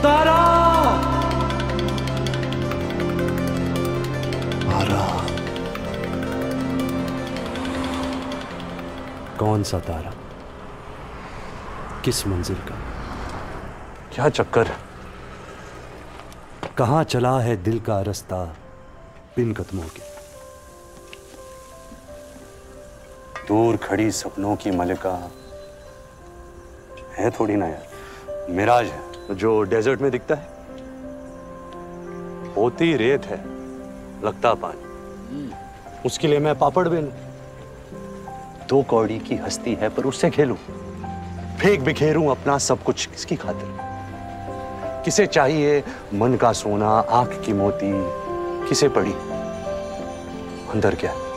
तारा! तारा? कौन सा तारा? किस मंजिल का? क्या चक्कर है? कहां चला है दिल का रास्ता बिन कदमों के? दूर खड़ी सपनों की मलिका है थोड़ी ना यार, मिराज है जो डेजर्ट में दिखता है। होती रेत है, लगता पानी, उसके लिए मैं पापड़ बेलूं। 2 कौड़ी की हस्ती है पर उससे खेलूं, फेंक बिखेरूं अपना सब कुछ किसकी खातिर? किसे चाहिए मन का सोना, आंख की मोती, किसे पड़ी अंदर क्या है?